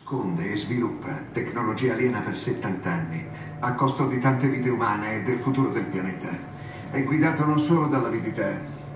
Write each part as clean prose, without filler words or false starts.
Nasconde e sviluppa tecnologia aliena per 70 anni, a costo di tante vite umane e del futuro del pianeta. È guidato non solo dall'avidità,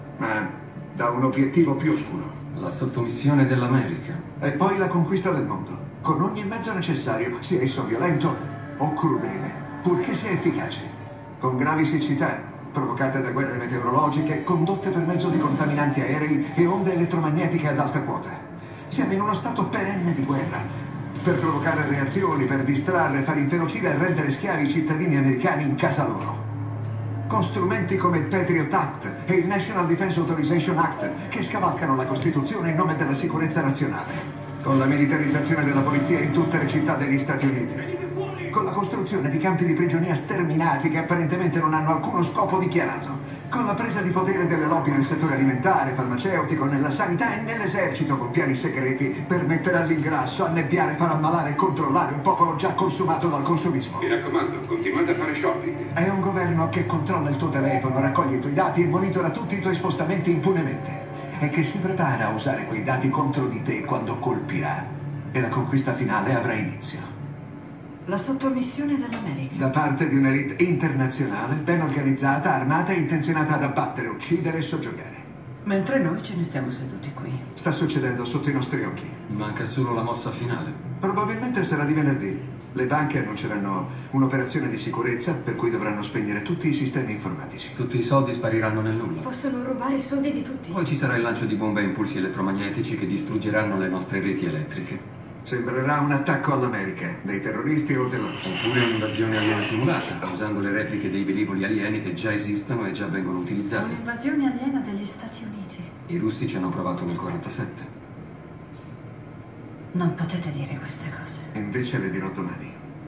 ma da un obiettivo più oscuro. La sottomissione dell'America. E poi la conquista del mondo, con ogni mezzo necessario, sia esso violento o crudele, purché sia efficace. Con gravi siccità, provocate da guerre meteorologiche, condotte per mezzo di contaminanti aerei e onde elettromagnetiche ad alta quota. Siamo in uno stato perenne di guerra, per provocare reazioni, per distrarre, far inferocire e rendere schiavi i cittadini americani in casa loro. Con strumenti come il Patriot Act e il National Defense Authorization Act, che scavalcano la Costituzione in nome della sicurezza nazionale. Con la militarizzazione della polizia in tutte le città degli Stati Uniti. Con la costruzione di campi di prigionia sterminati che apparentemente non hanno alcuno scopo dichiarato. Con la presa di potere delle lobby nel settore alimentare, farmaceutico, nella sanità e nell'esercito con piani segreti per mettere all'ingrasso, annebbiare, far ammalare e controllare un popolo già consumato dal consumismo. Mi raccomando, continuate a fare shopping. È un governo che controlla il tuo telefono, raccoglie i tuoi dati e monitora tutti i tuoi spostamenti impunemente. E che si prepara a usare quei dati contro di te quando colpirà. E la conquista finale avrà inizio. La sottomissione dell'America. Da parte di un'elite internazionale, ben organizzata, armata e intenzionata ad abbattere, uccidere e soggiogare. Mentre noi ce ne stiamo seduti qui. Sta succedendo sotto i nostri occhi. Manca solo la mossa finale. Probabilmente sarà di venerdì. Le banche annunceranno un'operazione di sicurezza per cui dovranno spegnere tutti i sistemi informatici. Tutti i soldi spariranno nel nulla. Possono rubare i soldi di tutti. Poi ci sarà il lancio di bombe a impulsi elettromagnetici che distruggeranno le nostre reti elettriche. Sembrerà un attacco all'America, dei terroristi o della Russia. Oppure un'invasione aliena simulata, usando le repliche dei velivoli alieni che già esistono e già vengono utilizzati. Un'invasione aliena degli Stati Uniti. I russi ci hanno provato nel 47. Non potete dire queste cose. E invece le dirò domani.